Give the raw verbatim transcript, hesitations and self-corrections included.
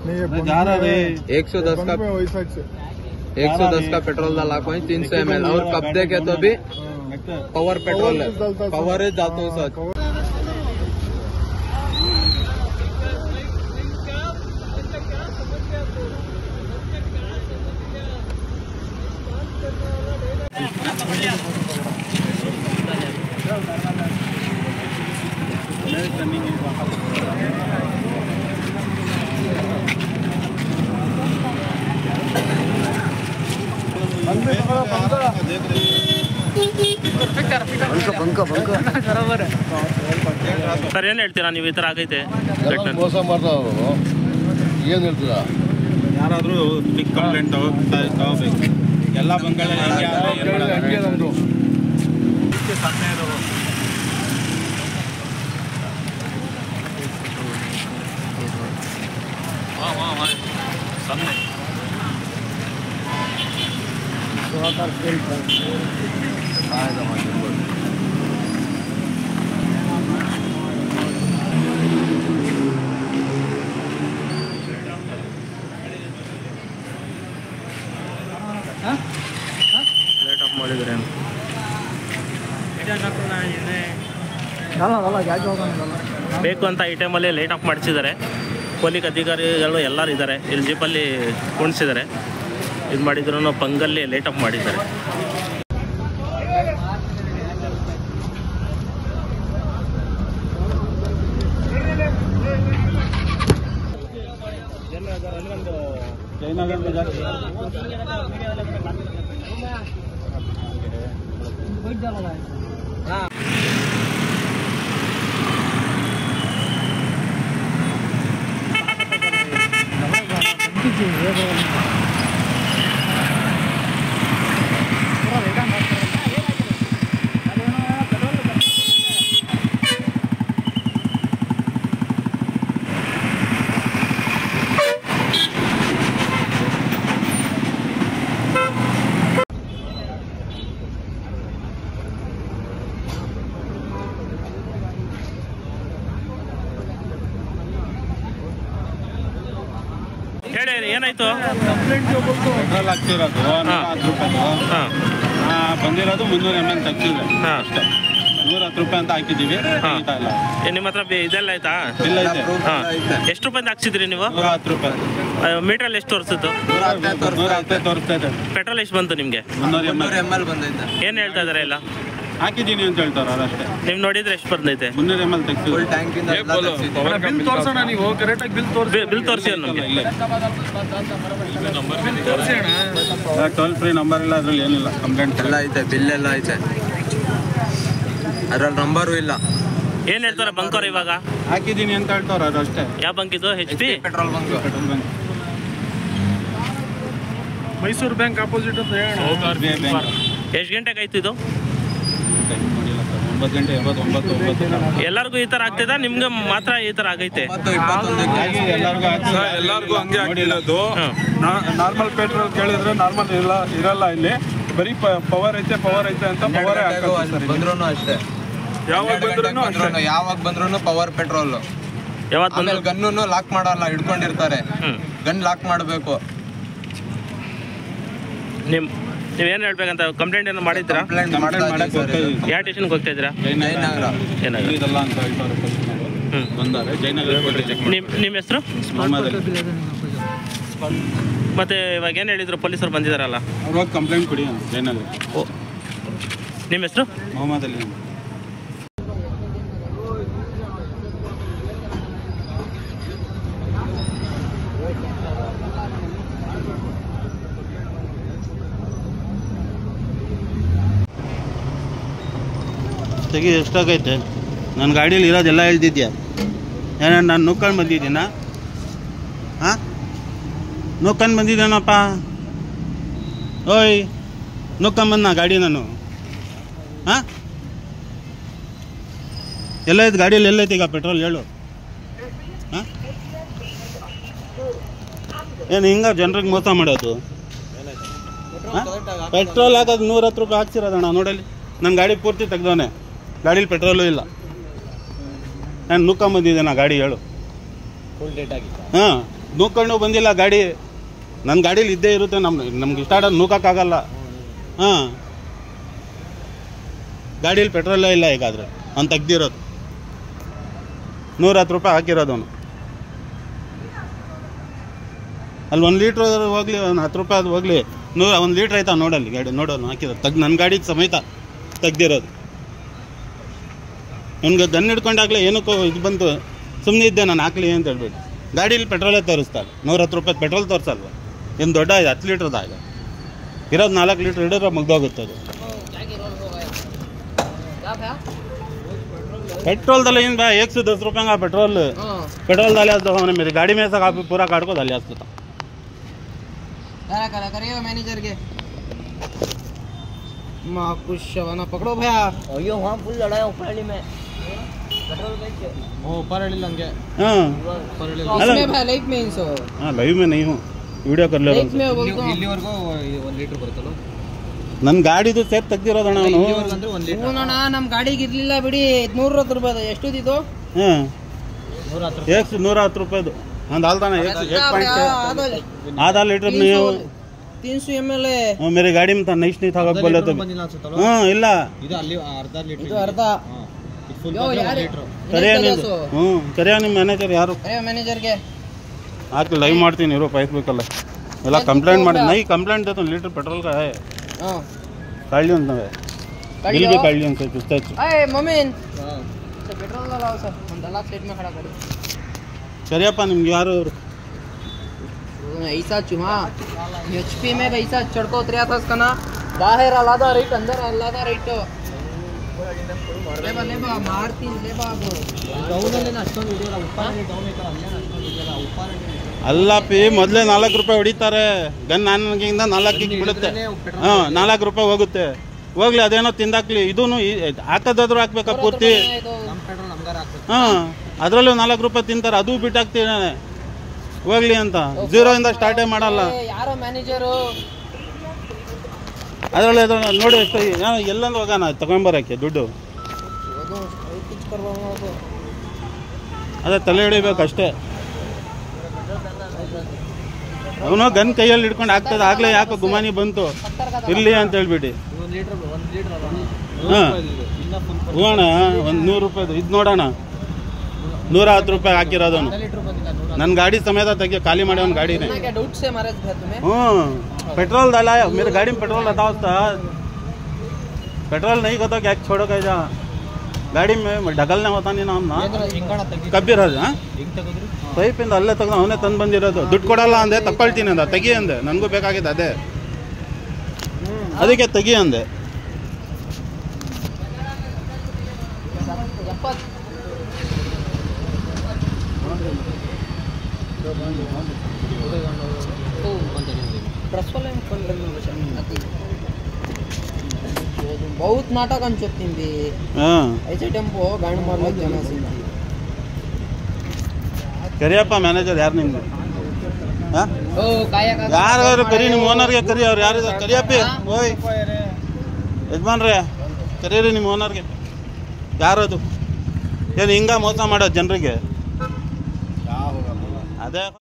एक सौ दस का एक सौ दस का पेट्रोल डाला कोई तीन सौ एम एल और कब देखे तो भी पावर पेट्रोल है, पावर डालता हूँ सच। ಸರ್ ಏನ್ ಹೇಳ್ತೀರಾ ನೀವು ಈ ತರ ಆಗೈತೆ ಮೋಸ ಮಾಡ್ತಾವ ಏನ್ ಹೇಳ್ತೀರಾ ಯಾರಾದ್ರೂ ಬಿಗ್ ಕಂಪ್ಲೇಂಟ್ ತಗೋಬೇಕು ಎಲ್ಲ ಬಂಗಾಳಿ ನಮ್ದು ಲೇಟ್ ಆಫ್ ಮಾಡಿದ್ರೆ ಬೇಕು ಅಂತ ಈ ಟೈಮಲ್ಲಿ ಲೈಟ್ ಆಫ್ ಮಾಡಿಸಿದ್ದಾರೆ. ಪೊಲೀಸ್ ಅಧಿಕಾರಿಗಳು ಎಲ್ಲರೂ ಇದ್ದಾರೆ, ಇಲ್ಲಿ ಜೀಪಲ್ಲಿ ಕುಣಿಸಿದ್ದಾರೆ. ಇದು ಮಾಡಿದ್ರು ಪಂಗಲ್ಲಿ ಲೈಟ್ ಆಫ್ ಮಾಡಿದ್ದಾರೆ. जयनगर में जाके ಹೇಳಿ ಏನಾಯ್ತು? ಪೆಟ್ರೋಲ್ ಹಾಕ್ತಿರೋದು ಹತ್ತು ರೂಪಾಯಿ ಬಂದಿರೋದು ಮುನ್ನೂರ ಎಮ್ ಎಲ್ ತೆಗ್ಸಿದ್ರೆ ಅಷ್ಟೇ. ನೂರ ಹತ್ತು ರೂಪಾಯಿ ಅಂತ ಹಾಕಿದ್ದೀವಿ. ನಿಮ್ಮ ಹತ್ರ ಇದೆಲ್ಲ ಆಯ್ತಾ? ಇಲ್ಲ ಇದೆ. ಎಷ್ಟು ರೂಪಾಯಿ ಹಾಕ್ಸಿದ್ರಿ ನೀವು? ನೂರ ಹತ್ತು ರೂಪಾಯಿ. ಮೀಟ್ರಲ್ಲಿ ಎಷ್ಟು ತೋರಿಸಿತ್ತು? ನೂರ ಹತ್ತೇ ತೋರಿಸ್ತಾ ಇದೆ. ಪೆಟ್ರೋಲ್ ಎಷ್ಟು ಬಂತು ನಿಮಗೆ? ಮುನ್ನೂರ ಎಮ್ ಎಲ್ ಬಂದೈತೆ. ಏನು ಹೇಳ್ತಾ ಇದಾರೆ ಎಲ್ಲ? ಹಾಕಿದ್ದೀನಿ ಅಂತ ಹೇಳ್ತಾರೆ ಅಷ್ಟೇ. ನೀವು ನೋಡಿದ್ರೆ ಎಷ್ಟು ಬಂದೈತೆ? ಮುನ್ನೂರ ಎಮ್ ಎಲ್ ತೆಗ್ಸಿ ಬಿಲ್ ತೋರ್ಸೋಣ, ನೀವು ಕರೆಕ್ಟಾಗಿ ಬಿಲ್ ತೋರಿಸಿ. ಬಿಲ್ ತೋರಿಸಿ ನಮಗೆ. ಟೋಲ್ ಫ್ರೀ ನಂಬರ್ ಇಲ್ಲ, ಅದ್ರಲ್ಲಿ ಏನಿಲ್ಲ. ಕಂಪ್ಲೇಂಟ್ ಎಲ್ಲ ಐತೆ, ಬಿಲ್ ಎಲ್ಲ ಐತೆ, ಅದ್ರಲ್ಲಿ ನಂಬರು ಇಲ್ಲ. ಏನ್ ಹೇಳ್ತಾರೆ ಬಂಕವ್ರು ಇವಾಗ? ಹಾಕಿದ್ದೀನಿ ಅಂತ ಹೇಳ್ತಾರ ಅದು ಅಷ್ಟೇ. ಯಾವ ಬಂಕ್ ಇದು? H P petrol bunk. Petrol bunk Mysore bank opposite ಅಂತ ಹೇಳೋಣ. ಎಷ್ಟು ಗಂಟೆಗೆ ಆಯ್ತು ಇದು? ಒಂಬತ್ತು ಗಂಟೆ ಎಂಬತ್ತು ಒಂಬತ್ತು ಒಂಬತ್ತು. ಎಲ್ಲರಿಗೂ ಈ ತರ ಆಗ್ತಿದ? ನಿಮ್ಗೆ ಮಾತ್ರ ಈ ತರ ಆಗೈತೆ? ಎಲ್ಲರಿಗೂ ಹಂಗೆ ಆಗಿರೋದು. ನಾರ್ಮಲ್ ಪೆಟ್ರೋಲ್ ಕೇಳಿದ್ರೆ ನಾರ್ಮಲ್ ಇಲ್ಲ ಇರಲ್ಲ ಇಲ್ಲಿ. ಬರೀ ಪವರ್ ಐತೆ ಪವರ್ ಐತೆ ಅಂತ ಪವರ್ ಬಂದ್ರು ಅಷ್ಟೇ. ಯಾವಾಗ ಬಂದ್ರು ಯಾವಾಗ ಬಂದ್ರು ಪವರ್ ಪೆಟ್ರೋಲ್. ಯಾವತ್ತು ಆಮೇಲೆ ಗನ್ನು ಲಾಕ್ ಮಾಡಲ್ಲ, ಹಿಡ್ಕೊಂಡಿರ್ತಾರೆ. ಗನ್ ಲಾಕ್ ಮಾಡಬೇಕು. ನಿಮ್ ನೀವೇನು ಹೇಳ್ಬೇಕಂತ ಕಂಪ್ಲೇಂಟ್ ಏನು ಮಾಡಿದ್ರಾ? ಯಾವ ಸ್ಟೇಷನ್ಗೆ ಹೋಗ್ತಾ ಇದ್ದೀರಾ? ಜಯನಗರ. ಇದೆಲ್ಲ ಅಂತ ಹೇಳ್ತಾರೆ. ಬಂದಾರೆ ಜಯನಗರ. ನಿಮ್ಮ ನಿಮ್ಮ ಹೆಸರು? ಮತ್ತೆ ಇವಾಗ ಏನು ಹೇಳಿದ್ರು ಪೊಲೀಸರು ಬಂದಿದ್ದಾರಲ್ಲ? ಅವ್ರು ಕಂಪ್ಲೇಂಟ್ ಕೊಡಿ ಜಯನಗರ. ಓ, ನಿಮ್ಮ ಹೆಸರು? ಮೊಹಮ್ಮದ್ ಅಲಿ. ತೆಗಿ ಎಷ್ಟಾಗೈತೆ? ನನ್ನ ಗಾಡೀಲಿ ಇರೋದೆಲ್ಲ ಹೇಳ್ತಿದ್ಯಾ? ಏನ ನಾನು ನುಕ್ಕೊಂಡು ಬಂದಿದ್ದೀನ? ಹಾಂ, ನುಕ್ಕೊಂಡು ಬಂದಿದ್ದೇನಪ್ಪ. ಓಯ್, ನುಕ್ಕೊಂಬಂದು ನಾ ಗಾಡಿ ನಾನು. ಹಾಂ, ಎಲ್ಲೈತೆ ಗಾಡೀಲಿ? ಎಲ್ಲೈತೆ ಈಗ ಪೆಟ್ರೋಲ್ ಹೇಳು? ಹಾಂ, ಏನು ಹಿಂಗ ಜನರಿಗೆ ಮೋಸ ಮಾಡೋದು? ಪೆಟ್ರೋಲ್ ಹಾಕೋದು ನೂರ ಹತ್ತು ರೂಪಾಯಿ ಹಾಕ್ಸಿರೋದಣ್ಣ. ನೋಡಲಿ, ನನ್ನ ಗಾಡಿ ಪೂರ್ತಿ ತೆಗ್ದವನೆ, ಗಾಡೀಲಿ ಪೆಟ್ರೋಲು ಇಲ್ಲ. ನಾನು ನುಕ್ಕೊಂಬಂದಿದ್ದೆ ನಾ ಗಾಡಿ ಹೇಳು? ಫುಲ್ ಡೇಟ್ ಆಗಿ. ಹಾಂ, ನೂಕೊಂಡು ಬಂದಿಲ್ಲ ಗಾಡಿ. ನನ್ನ ಗಾಡೀಲಿ ಇದ್ದೇ ಇರುತ್ತೆ, ನಮ್ಮ ನಮ್ಗೆ ಇಷ್ಟ ಆಡೋದು ನೂಕಕ್ಕಾಗಲ್ಲ. ಹಾಂ, ಗಾಡೀಲಿ ಪೆಟ್ರೋಲೇ ಇಲ್ಲ ಈಗಾದರೆ ಅವ್ನು ತೆಗ್ದಿರೋದು. ನೂರ ಹತ್ತು ರೂಪಾಯಿ ಹಾಕಿರೋದು ಅವನು. ಅಲ್ಲಿ ಒಂದು ಲೀಟ್ರ್ ಹೋಗ್ಲಿ, ಒಂದು ಹತ್ತು ರೂಪಾಯಿ ಅದು ಹೋಗ್ಲಿ, ನೂರ ಒಂದು ಲೀಟ್ರ್ ಆಯ್ತಾ ನೋಡಲ್ಲಿ ಗಾಡಿ, ನೋಡೋನು ಹಾಕಿರೋದು ತೆಗ್ದು ನನ್ನ ಗಾಡಿಗೆ ಸಮೇತ ತೆಗ್ದಿರೋದು. ನನಗೆ ಗನ್ ಹಿಡ್ಕೊಂಡಾಗಲೇ ಏನಕ್ಕೋ ಇದು ಬಂತು, ಸುಮ್ಮನೆ ಇದ್ದೆ ನಾನು ಹಾಕ್ಲಿ ಅಂತ ಹೇಳ್ಬಿಟ್ಟು. ಗಾಡೀಲಿ ಪೆಟ್ರೋಲೇ ತೋರಿಸ್ತಾರೆ, ನೂರ ಹತ್ತು ರೂಪಾಯಿ ಪೆಟ್ರೋಲ್ ತೋರಿಸಲ್ವ. ಏನು ದೊಡ್ಡ ಇದು ಹತ್ತು ಲೀಟ್ರದ ಇದೆ, ಇರೋದು ನಾಲ್ಕು ಲೀಟ್ರ್ ಹಿಡಿದ್ರೆ ಮುಗ್ದೋಗುತ್ತೆ ಅದು. पेट्रोल दल इन भाई एक सौ दस रुपये का पेट्रोल पेट्रोल डाले तो हमने मेरी गाड़ी में से काफी पूरा कार्ड को डाले था। करा करा करिए मैनेजर के मां कुछ शवाना पकड़ो भैया। अयो वहां फुल लड़ाई ऊपरली में पेट्रोल कैसे ओ ऊपरली लंगे। हां ऊपरली इसमें भाई लाइव में सो। हां लाइव में नहीं हूं, वीडियो कर ले लाइव में बोलतो ಇಲ್ಲಿವರೆಗೂ ಒಂದು ಲೀಟರ್ ಬರುತ್ತಲ್ಲ ನನ್ನ ಗಾಡಿದು ಸೇರ್ ತೆಗ್ದಿರೋದಣ್ಣ ಅವನು. ಹೂನಣ್ಣ ನಮ್ಮ ಗಾಡಿಗೆ ಇರ್ಲಿಲ್ಲ ಬಿಡಿ, ನೂರ ಹತ್ತು ರೂಪಾಯಿ ಎಷ್ಟು ಇದು. ಹಾಂ एक सौ नूरा हತ್ತು ರೂಪಾಯಿದು ಒಂದು ಹಾಲ್ದಾನ एक पॉइंट आधा लीटर नहीं तीन सौ एम एल है मेरी गाड़ी में था नहीं नहीं था बोले तो हां ಇಲ್ಲ ಇದು ಅಲ್ಲಿ ಅರ್ಧ ಲೀಟರ್ ಇದು ಅರ್ಧ ಫುಲ್ ಲೀಟರ್ ಕರೆಯ ನೀವು ಹ್ಞೂ ಕರೆಯ ನಿಮ್ಮ ಮ್ಯಾನೇಜರ್ ಯಾರು ಕರೆಯ ಮ್ಯಾನೇಜರ್ಗೆ ಆಕೆ ಲೈವ್ ಮಾಡ್ತೀನಿ ಇರೋ ಪೈಪ್ ಬೇಕಲ್ಲ ಎಲ್ಲ ಕಂಪ್ಲೇಂಟ್ ಮಾಡಿ ನೈ ಕಂಪ್ಲೇಂಟ್ देता लीटर पेट्रोल का है हां काढली ಅಂತ बिल भी काढली ಅಂತ कुछ ए मोमिन सर पेट्रोल लगाओ सर हम दलाल साइड में खड़ा करो करियप्ಪ ನಿಮಗೆ ಯಾರು ऐसा चुहा एचपी में ऐसा चढ़को उतरिया था उसका ना बाहर आलादा रेट अंदर आलादा रेट लेबा लेबा मारती लेबा ಡೌನ್ ಅಲ್ಲಿ ಅಷ್ಟೊಂದು ಹಿಡಿಯಲ್ಲ ಉಪ್ಪಾರ ಡೌನ್ ಐತಲ್ಲ ಅಲ್ಲೇ ಅಷ್ಟೊಂದು ಹಿಡಿಯಲ್ಲ ಉಪ್ಪಾರ ಅಲ್ಲ ಪಿ ಮೊದಲೇ ನಾಲ್ಕು ರೂಪಾಯಿ ಹೊಡಿತಾರೆ ಗನ್ ನನಗಿಂದ ನಾಲ್ಕಿಗೆ ಬಿಡುತ್ತೆ ಹಾಂ ನಾಲ್ಕು ರೂಪಾಯಿ ಹೋಗುತ್ತೆ ಹೋಗ್ಲಿ ಅದೇನೋ ತಿಂದಾಕ್ಲಿ ಇದೂ ಹಾಕೋದಾದ್ರೂ ಹಾಕ್ಬೇಕಾ ಪೂರ್ತಿ ಹಾಂ ಅದರಲ್ಲೂ ನಾಲ್ಕು ರೂಪಾಯಿ ತಿಂತಾರೆ ಅದು ಬಿಟ್ಟಾಕ್ತೀನಿ ನಾನೇ ಹೋಗ್ಲಿ ಅಂತ ಝೀರೋ ಇಂದ ಸ್ಟಾರ್ಟೇ ಮಾಡಲ್ಲ ಯಾರೋ ಮ್ಯಾನೇಜರು ಅದರಲ್ಲಿ ಅದು ನೋಡಿ ಎಷ್ಟು ಎಲ್ಲಂದು ಹೋಗೋಣ ತಗೊಂಬರಕ್ಕೆ ದುಡ್ಡು ಅದೇ ತಲೆ ಹಿಡಿಬೇಕಷ್ಟೇ ಅವನು ಗನ್ ಕೈಯಲ್ಲಿ ಹಿಡ್ಕೊಂಡು ಆಗ್ತದೆ ಆಗ್ಲೇ ಯಾಕೋ ಗುಮಾನಿ ಬಂತು ಇರ್ಲಿ ಅಂತ ಹೇಳ್ಬಿಟ್ಟು ಹಾಂ ಹೋಗೋಣ ಒಂದು ನೂರು ರೂಪಾಯಿದು ಇದು ನೋಡೋಣ ನೂರ ಹತ್ತು ರೂಪಾಯಿ ಹಾಕಿರೋದವನು ನನ್ನ गाड़ी समेत तक खाली मारे उन गाड़ी ने डाउट से मारे तुम्हें हम्म पेट्रोल डाला है मेरे गाड़ी में पेट्रोल बताओ था पेट्रोल नहीं होता क्या छोड़ो कह जा गाड़ी में ढकलने होता नहीं ना हम ना कब्बी राज हां ಪೈಪ್ ಇಂದ ಅಲ್ಲೇ ತೆಗೆದು ಅವನೇ ತಂದು ಬಂದಿರೋದು ದುಡ್ಡು ಕೊಡಲ್ಲ ಅಂದೆ ತಗೊಳ್ತೀನಿ ಅಂದ ತೆಗಿ ಅಂದೆ ನನಗೂ ಬೇಕಾಗಿದ್ದು ಅದೇ ಅದಕ್ಕೆ ತೆಗಿ ಅಂದೆ बहुत नाटक ಅನ್ಸುತ್ತೀನಿ ಹಾಂ ಐಸೆ ಟೆಂಪೋ ಗಾಡಿ ಮಾಡ್ಲಿಕ್ಕೆ ಜನ ಸಿಗ್ತಾರೆ ಕರಿಯಪ್ಪ ಮ್ಯಾನೇಜರ್ ಯಾರು ನಿಮ್ಗೆ ಹಾಂ ಓ ಕಾಯಕ ಯಾರು ಕರಿ ನಿಮ್ಮ ಓನರ್ಗೆ ಕರಿ ಅವ್ರು ಯಾರು ಕರಿಯಪ್ಪಿ ಓಯ್ ಯಜಮಾನ್ರೆ ಕರೀರಿ ನಿಮ್ಮ ಓನರ್ಗೆ ಯಾರದು ಏನು ಹಿಂಗ ಮೋಸ ಮಾಡೋದು ಜನರಿಗೆ ಅದೇ